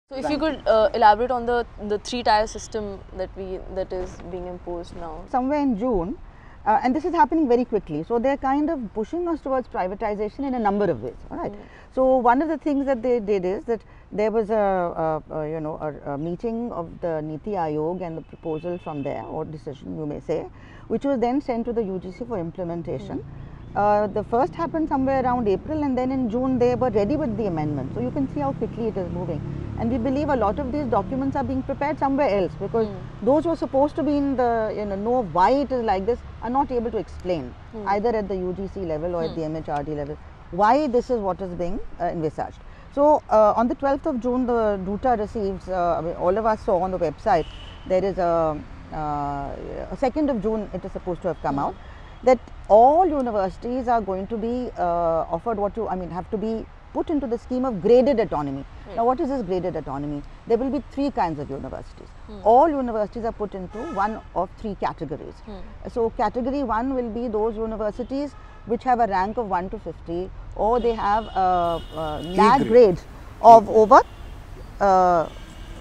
So if you could elaborate on the three-tier system that is being imposed now. Somewhere in June, and this is happening very quickly. So they're kind of pushing us towards privatization in a number of ways. All right. So one of the things that they did is that there was a meeting of the Niti Aayog and the proposal from there, or decision you may say, which was then sent to the UGC for implementation. The first happened somewhere around April, and then in June they were ready with the amendment. So you can see how quickly it is moving. And we believe a lot of these documents are being prepared somewhere else, because those who are supposed to be in the know why it is like this are not able to explain either at the UGC level or at the MHRD level why this is what is being envisaged. So on the 12th of June, the DUTA receives, all of us saw on the website, there is a 2nd of June it is supposed to have come out, that all universities are going to be offered have to be put into the scheme of graded autonomy. Now what is this graded autonomy? There will be three kinds of universities. All universities are put into one of three categories. So category 1 will be those universities which have a rank of 1 to 50, or they have NAG grades of over an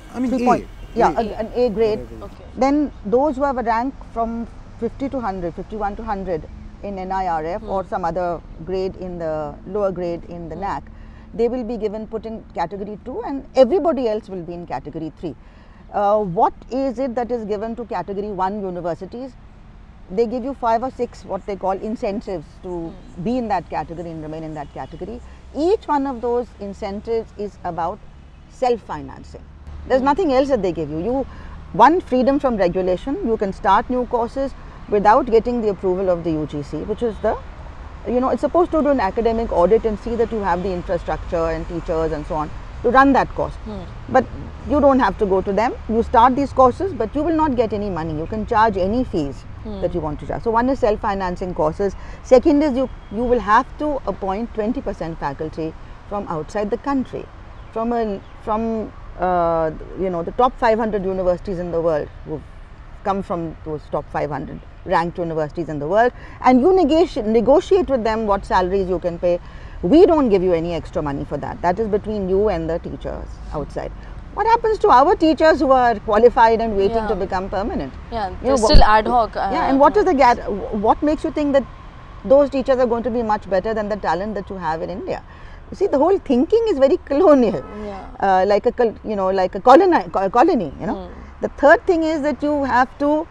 A grade. Then those who have a rank from 50 to 100, 51 to 100 in NIRF or some other grade in the lower grade in the NAC, they will be put in category 2, and everybody else will be in category 3. What is it that is given to category 1 universities? They give you 5 or 6 what they call incentives to be in that category and remain in that category. Each one of those incentives is about self-financing. There's nothing else that they give you. One, freedom from regulation. You can start new courses without getting the approval of the UGC, which is it's supposed to do an academic audit and see that you have the infrastructure and teachers and so on to run that course. But you don't have to go to them. You start these courses, but you will not get any money. You can charge any fees that you want to charge. So one is self-financing courses. Second is you will have to appoint 20% faculty from outside the country, from the top 500 universities in the world who've come from those top 500 ranked universities in the world, and you negotiate with them what salaries you can pay. We don't give you any extra money for that. That is between you and the teachers outside. What happens to our teachers who are qualified and waiting to become permanent? Yeah, they're still ad hoc. And what is what makes you think that those teachers are going to be much better than the talent that you have in India? You see, the whole thinking is very colonial, like a colony. The third thing is that you have to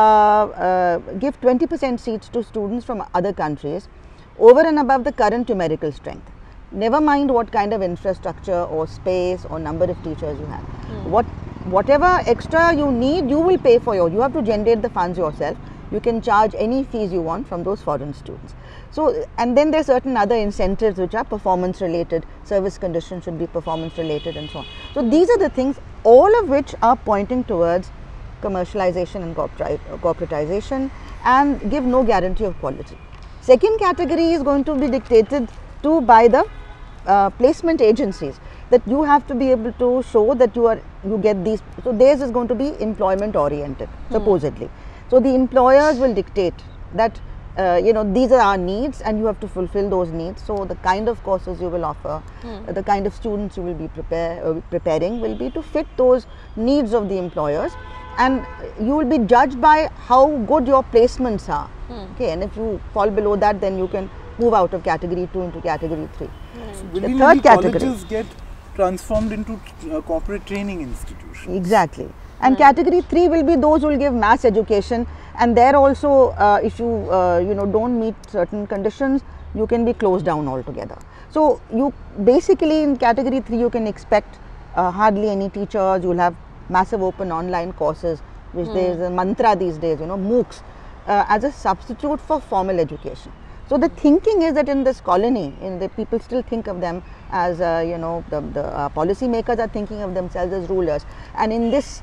give 20% seats to students from other countries over and above the current numerical strength. Never mind what kind of infrastructure or space or number of teachers you have. Whatever extra you need, you will pay for you have to generate the funds yourself. You can charge any fees you want from those foreign students. So, and then there are certain other incentives which are performance related, service conditions should be performance related and so on. So these are the things, all of which are pointing towards commercialization and corporatization, and give no guarantee of quality. Second category is going to be dictated to by the placement agencies, that you have to be able to show that you get these. So theirs is going to be employment oriented, supposedly. So the employers will dictate that these are our needs and you have to fulfill those needs. So the kind of courses you will offer, the kind of students you will be preparing will be to fit those needs of the employers, and you will be judged by how good your placements are. Okay, and if you fall below that, then you can move out of category 2 into category 3. So the third category, colleges get transformed into corporate training institutions. Exactly. And category 3 will be those who will give mass education, and there also if you don't meet certain conditions, you can be closed down altogether. So you basically in category 3 you can expect hardly any teachers. You will have massive open online courses, which there is a mantra these days, MOOCs, as a substitute for formal education. So the thinking is that in this colony, the people still think of them as the policy makers are thinking of themselves as rulers, and in this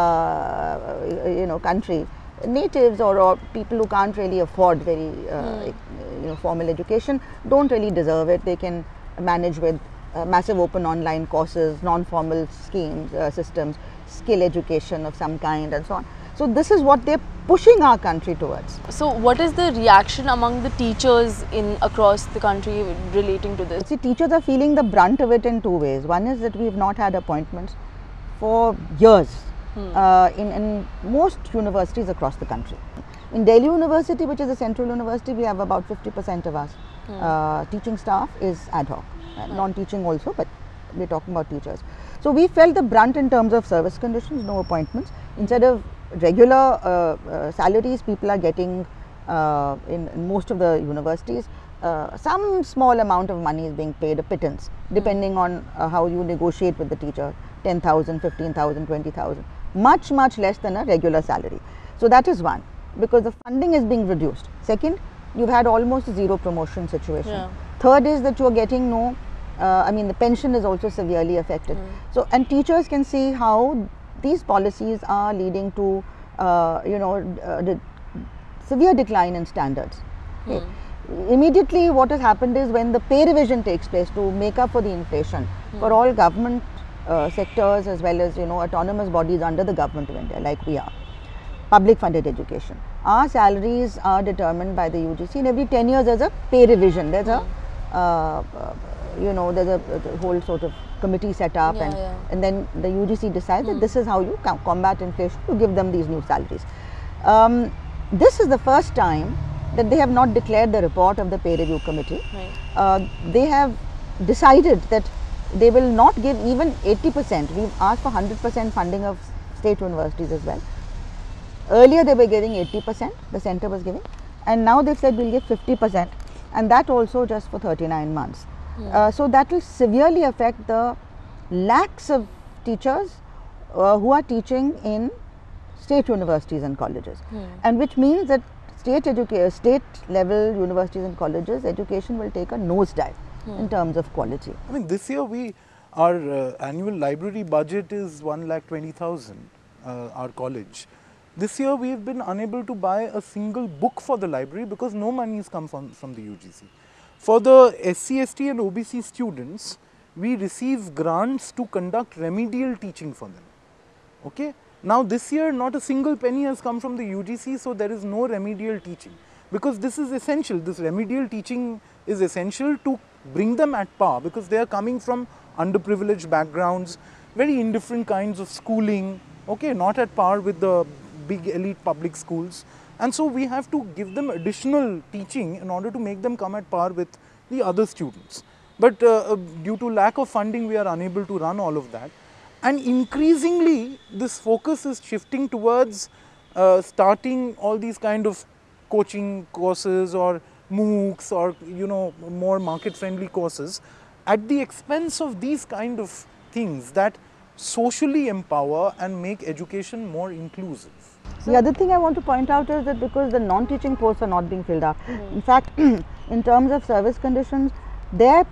country, natives or people who can't really afford very formal education don't really deserve it. They can manage with massive open online courses, non-formal schemes, systems, skill education of some kind and so on. So this is what they're pushing our country towards. So what is the reaction among the teachers across the country relating to this? See, teachers are feeling the brunt of it in two ways. One is that we have not had appointments. for years in most universities across the country. In Delhi University, which is a central university, we have about 50% of us teaching staff is ad hoc, non-teaching also, but we're talking about teachers. So we felt the brunt in terms of service conditions, no appointments. Instead of regular salaries, people are getting in most of the universities, some small amount of money is being paid, a pittance, depending on how you negotiate with the teacher, 10,000, 15,000, 20,000, much less than a regular salary. So that is one, because the funding is being reduced. Second, you've had almost a zero promotion situation. Yeah. Third is that you're getting no, I mean the pension is also severely affected. So, and teachers can see how these policies are leading to, the severe decline in standards. Okay. Immediately what has happened is when the pay revision takes place to make up for the inflation for all government sectors as well as autonomous bodies under the government of India, like we are, public funded education, our salaries are determined by the UGC, and every 10 years there's a pay revision. There's a there's a whole sort of committee set up, and then the UGC decides that this is how you combat inflation, to give them these new salaries. This is the first time that they have not declared the report of the pay review committee. Right. They have decided that they will not give even 80%. We've asked for 100% funding of state universities as well. Earlier they were giving 80%, the centre was giving, and now they've said we'll give 50%, and that also just for 39 months. So that will severely affect the lakhs of teachers who are teaching in state universities and colleges, and which means that state level universities and colleges education will take a nosedive in terms of quality. I mean, this year our annual library budget is 1,20,000, our college. This year we have been unable to buy a single book for the library because no money has come from the UGC. For the SC, ST and OBC students, we receive grants to conduct remedial teaching for them. Okay? Now this year not a single penny has come from the UGC, so there is no remedial teaching, because this is essential. This remedial teaching is essential to bring them at par, because they are coming from underprivileged backgrounds, very indifferent kinds of schooling, okay, not at par with the big elite public schools, and so we have to give them additional teaching in order to make them come at par with the other students. But due to lack of funding, we are unable to run all of that. And increasingly, this focus is shifting towards starting all these kind of coaching courses or MOOCs or more market-friendly courses at the expense of these kind of things that socially empower and make education more inclusive. The other thing I want to point out is that because the non-teaching posts are not being filled up, in fact, in terms of service conditions, their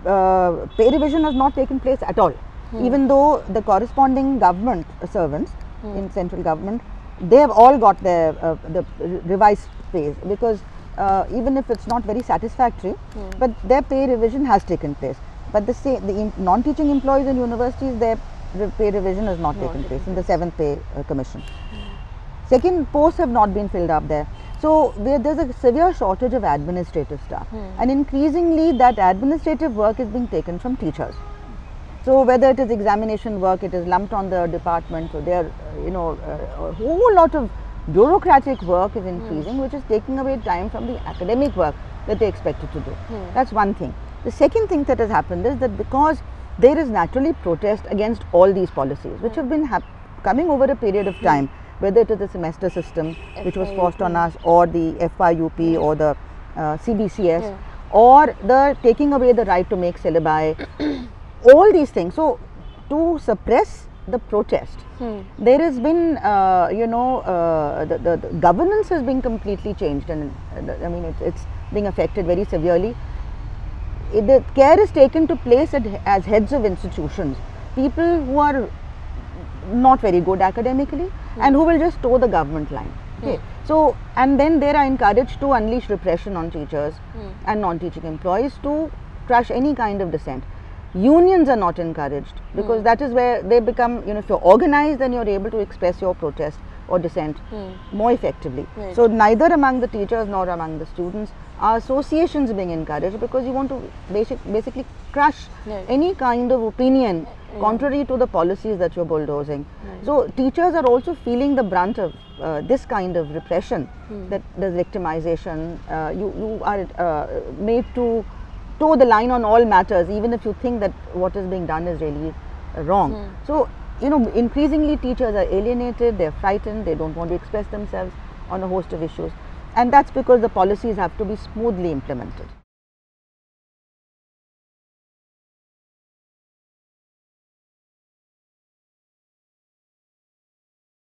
pay revision has not taken place at all. Even though the corresponding government servants in central government, they have all got their the revised pays, because even if it's not very satisfactory, but their pay revision has taken place. But the non-teaching employees in universities, their pay revision has not taken place in the 7th pay commission. Second, posts have not been filled up there. So there's a severe shortage of administrative staff, and increasingly that administrative work is being taken from teachers. So whether it is examination work, it is lumped on the department, so there, a whole lot of bureaucratic work is increasing, which is taking away time from the academic work that they expected to do. That's one thing. The second thing that has happened is that because there is naturally protest against all these policies, which have been coming over a period of time, whether it is the semester system, which was forced on us, or the FYUP, or the CBCS, or the taking away the right to make syllabi, all these things. So, to suppress the protest, there has been, the governance has been completely changed, and I mean it's being affected very severely. The care is taken to place as heads of institutions people who are not very good academically and who will just toe the government line. Okay. So, and then they are encouraged to unleash repression on teachers and non-teaching employees to crush any kind of dissent. Unions are not encouraged, because that is where they become, if you're organized, then you're able to express your protest or dissent more effectively. Right. So, neither among the teachers nor among the students are associations being encouraged, because you want to basically crush any kind of opinion contrary to the policies that you're bulldozing. So teachers are also feeling the brunt of this kind of repression, that there's victimization. You are made to toe the line on all matters, even if you think that what is being done is really wrong. So, you know, increasingly teachers are alienated, they're frightened, they don't want to express themselves on a host of issues, and that's because the policies have to be smoothly implemented.